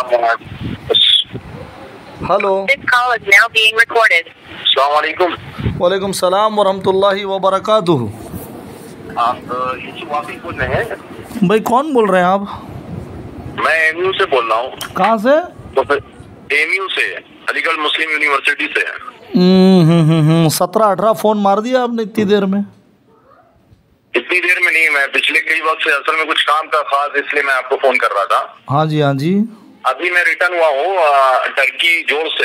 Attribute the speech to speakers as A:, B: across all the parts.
A: Hello.
B: अस्सलाम वालेकुम।
A: वालेकुम सलाम वरहमतुल्लाहि वबरकातुहू।
B: आप यूसुफ वाफी बोल रहे हैं?
A: भाई कौन बोल रहे हैं आप?
B: मैं एमयू से बोल रहा हूँ।
A: कहाँ से?
B: तो एमयू से, अलीगढ़ मुस्लिम यूनिवर्सिटी से।
A: 17-18 फ़ोन मार दिया आपने इतनी देर में?
B: इतनी देर में नहीं, मैं पिछले कई वक्त से असल में कुछ काम था खास, इसलिए मैं आपको फोन कर रहा था।
A: हाँ जी हाँ जी।
B: अभी मैं रिटर्न हुआ हूँ टर्की जोड़ से।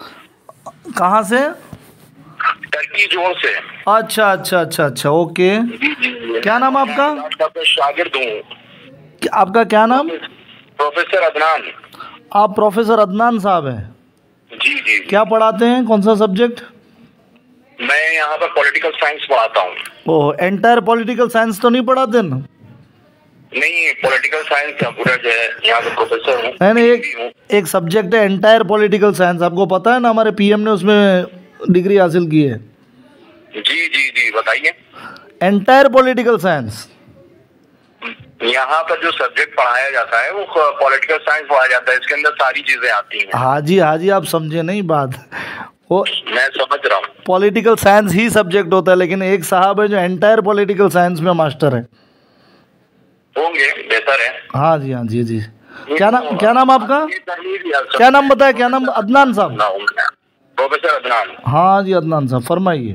A: कहाँ से?
B: टर्की जोड़ से।
A: अच्छा अच्छा अच्छा अच्छा, ओके। क्या नाम आपका?
B: आपका शागिर्द हूँ।
A: आपका क्या नाम?
B: प्रोफेसर अदनान।
A: आप प्रोफेसर अदनान साहब हैं?
B: जी जी।
A: क्या पढ़ाते हैं, कौन सा सब्जेक्ट?
B: मैं यहाँ पर पॉलिटिकल साइंस पढ़ाता हूँ।
A: ओह, एंटायर पॉलिटिकल साइंस तो नहीं पढ़ाते ना?
B: नहीं, पॉलिटिकल साइंस का पूरा जो है यहाँ पे प्रोफेसर हूँ।
A: नहीं, एक सब्जेक्ट है एंटायर पॉलिटिकल साइंस, आपको पता है ना? हमारे पीएम ने उसमें डिग्री हासिल की है।
B: जी जी जी, बताइए।
A: एंटायर पॉलिटिकल साइंस
B: यहाँ पर जो सब्जेक्ट पढ़ाया जाता है वो पॉलिटिकल साइंस पढ़ाया जाता है, इसके अंदर सारी चीजें आती हैं।
A: हाँ जी, आप समझे नहीं बात। वो
B: मैं समझ रहा हूँ।
A: पॉलिटिकल साइंस ही सब्जेक्ट होता है, लेकिन एक साहब है जो एंटायर पॉलिटिकल साइंस में मास्टर है।
B: होंगे, बेहतर है।
A: हाँ जी हाँ जी जी। क्या नाम आपका? क्या नाम बताया, क्या नाम? अदनान साहब?
B: प्रोफेसर अदनान।
A: हाँ जी अदनान साहब, फरमाइए।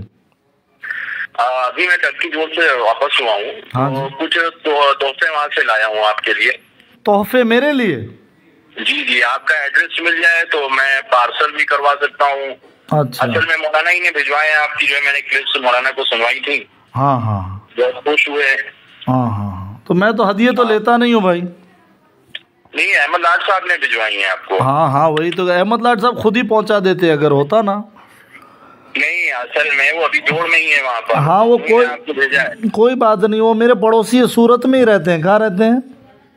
B: अभी मैं टर्की जोड़ से वापस हुआ हूँ।
A: हाँ
B: तो कुछ तोहफे वहाँ से लाया हूँ आपके लिए।
A: तोहफे मेरे लिए?
B: जी जी, आपका एड्रेस मिल जाए तो मैं पार्सल भी करवा सकता हूँ।
A: अच्छा।
B: असल में मौलाना ही ने भिजवाए हैं आपकी, जो है मैंने क्लिप्स मौलाना को सुनवाई थी।
A: हाँ हाँ।
B: बहुत खुश हुए।
A: हाँ हाँ, तो मैं तो हदिये तो लेता नहीं हूँ भाई।
B: नहीं, अहमद लाड साहब ने भिजवाई हैं आपको।
A: हाँ हाँ, वही तो, अहमद लाड साहब खुद ही पहुँचा देते अगर होता ना।
B: नहीं, असल में वो अभी जोड़ में ही है वहाँ पर।
A: हाँ, वो
B: कोई
A: कोई बात नहीं, वो मेरे पड़ोसी है, सूरत में ही रहते हैं। कहाँ रहते हैं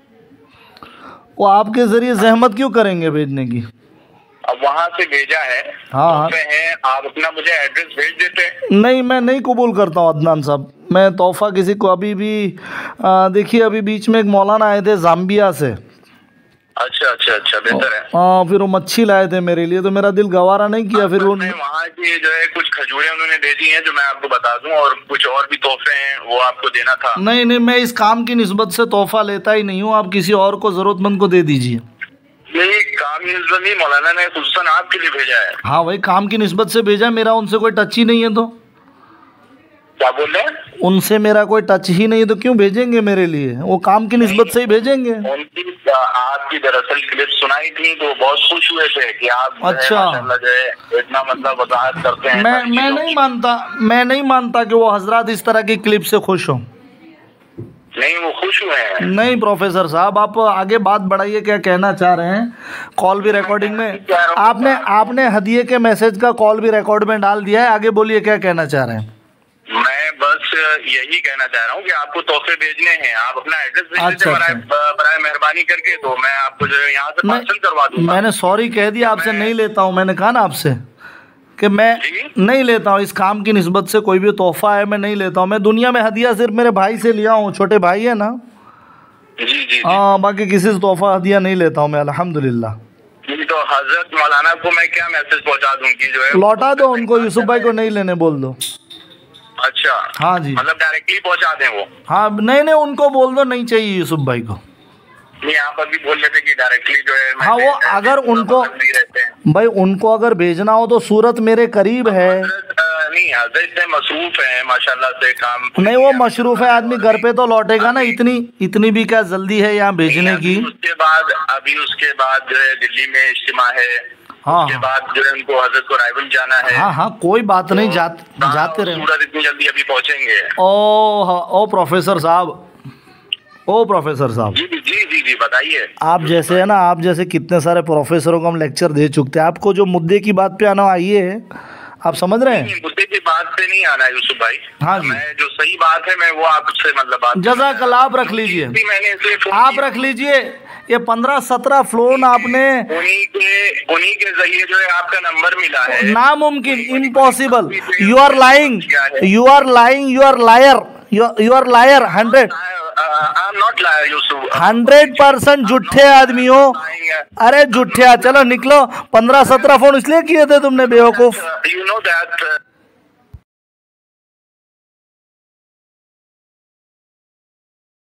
A: वो? आपके जरिए जहमत क्यों करेंगे भेजने की?
B: अब वहाँ से भेजा है।
A: हाँ
B: है, आप अपना मुझे एड्रेस भेज देते।
A: नहीं, मैं नहीं कबूल करता हूँ अदनान साहब, मैं तोहफा किसी को अभी भी। देखिए, अभी बीच में एक मौलाना आए थे जाम्बिया से।
B: अच्छा अच्छा अच्छा, बेहतर है।
A: हाँ, फिर वो मच्छी लाए थे मेरे लिए, तो मेरा दिल गवारा नहीं किया। फिर
B: वहाँ की जो है कुछ खजूरें उन्होंने दे दी हैं जो मैं आपको बता दूं, और कुछ और भी तोहफे हैं वो आपको देना था।
A: नहीं, मैं इस काम की निस्बत से तोहफा लेता ही नहीं हूँ, आप किसी और को जरूरतमंद को दे दीजिए।
B: नहीं, काम की निस्बत नहीं, मौलाना ने खुसूसन आपके लिए भेजा है।
A: हाँ, वही काम की निस्बत से भेजा, मेरा उनसे कोई टच ही नहीं है। तो
B: क्या बोल रहे हैं?
A: उनसे मेरा कोई टच ही नहीं है तो क्यों भेजेंगे मेरे लिए? वो काम की निस्बत से ही भेजेंगे।
B: उनकी आपकी दरअसल क्लिप सुनाई थी तो बहुत खुश हुए थे कि आप
A: अच्छा
B: जो है इतना मतलब वजाहत करते हैं।
A: मैं नहीं मानता कि वो हजरात इस तरह की क्लिप से खुश हों।
B: नहीं, वो खुश हुए हैं।
A: नहीं प्रोफेसर साहब, आप आगे बात बढ़ाइए, क्या कहना चाह रहे हैं? कॉल भी रिकॉर्डिंग में, आपने हदिये के मैसेज का कॉल भी रिकॉर्ड में डाल दिया है। आगे बोलिए, क्या कहना चाह रहे हैं?
B: मैं बस यही कहना चाह रहा हूँ कि आपको तोहफे भेजने हैं, आप अपना एड्रेस भेज दीजिए बराए मेहरबानी करके, तो मैं आपको जो है यहाँ से पार्सल करवा दूंगा।
A: मैंने सॉरी कह दिया, आपसे नहीं लेता हूँ। मैंने कहा ना आपसे कि मैं नहीं लेता हूँ, इस काम की निस्बत से कोई भी तोहफा है मैं नहीं लेता हूँ। मैं दुनिया में हदिया सिर्फ मेरे भाई से लिया हूँ, छोटे भाई है ना।
B: जी जी।
A: हाँ, बाकी किसी से तोहफा हदिया नहीं लेता हूँ मैं, अल्हम्दुलिल्लाह।
B: तो हजरत मौलाना को मैं क्या मैसेज पहुँचा दूँ कि जो है
A: लौटा दो उनको, यूसुफ भाई को नहीं लेने बोल दो।
B: अच्छा,
A: हाँ जी,
B: मतलब डायरेक्टली पहुँचा दें वो?
A: हाँ, नहीं उनको बोल दो नहीं चाहिए यूसुफ भाई को।
B: नहीं, यहाँ पर भी बोल रहे थे कि डायरेक्टली जो है।
A: हाँ, वो अगर उनको भाई उनको अगर भेजना हो तो सूरत मेरे करीब है।
B: नहीं, हजरत मसरूफ है माशाल्लाह से काम।
A: नहीं, वो मशरूफ है आदमी, घर पे तो लौटेगा ना। इतनी भी क्या जल्दी है यहाँ भेजने की?
B: उसके बाद जो है दिल्ली में इज्तिमा है।
A: हाँ,
B: उसके बाद जो है उनको हजरत को रायबल जाना है।
A: हाँ, कोई बात नहीं, जाते रहे।
B: सूरत इतनी जल्दी अभी पहुँचेंगे।
A: ओ प्रोफेसर साहब,
B: जी जी जी, बताइए।
A: आप जैसे है ना, आप जैसे कितने सारे प्रोफेसरों को हम लेक्चर दे चुके हैं। आपको जो मुद्दे की बात पे आना आइए, आप समझ रहे हैं?
B: मुद्दे की बात पे नहीं आना है यूसुफ भाई।
A: हाँ जी,
B: मैं जो सही बात है मैं वो आपसे मतलब बात।
A: जज़ाकल्लाह, आप रख लीजिए, आप रख लीजिए। ये 15-17 फ्लोन आपने
B: उन्हीं के जरिए जो है आपका नंबर मिला है।
A: नामुमकिन, impossible. You are lying, you are liar, you are liar. 100% झूठे आदमी हो। अरे जुठिया, चलो निकलो। 15-17 फोन इसलिए किए थे तुमने बेवकूफ।
B: You know that